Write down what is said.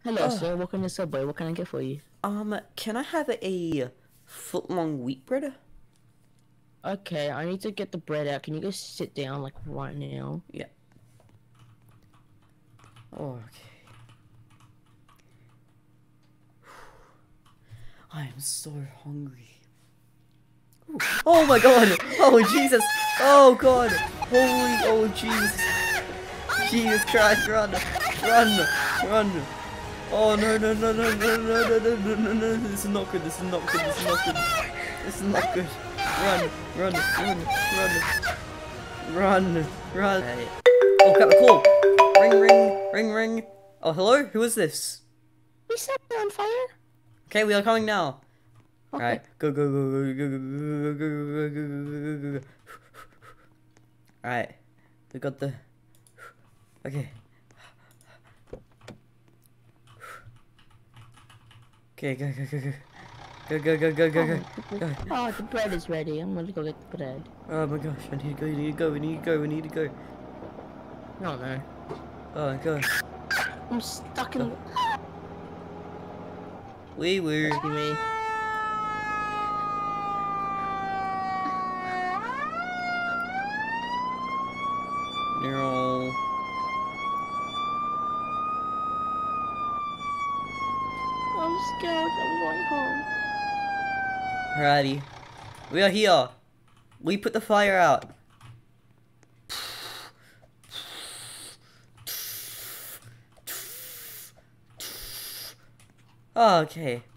Hello, sir. Welcome to Subway. What can I get for you? Can I have a foot-long wheat bread? Okay, I need to get the bread out. Can you go sit down, like, right now? Yeah. Okay. I am so hungry. Ooh. Oh my god! Oh Jesus! Oh god! Holy! Oh Jesus! Jesus Christ! Run! Run! Run! Oh no no no no no no no no no no no! This is not good! This is not good! This is not good! This is not good! Run! Run! Run! Run! Run! Run! Hey. Oh, got the call! Ring ring ring ring! Oh hello? Who is this? We set on fire? Okay, we are coming now. Okay. Alright, go go go go go go go go go go go go go. Alright, we got the. Okay. Okay, go go go go. Go go go go go go. Oh, the bread is ready. I'm gonna go get the bread. Oh my gosh, I need to go, we need to go, we need to go, we need to go. No, no. Oh god. I'm stuck in. Wee woo. Rescue me. No. I'm scared. I'm going home. Alrighty. We are here. We put the fire out. Oh, okay.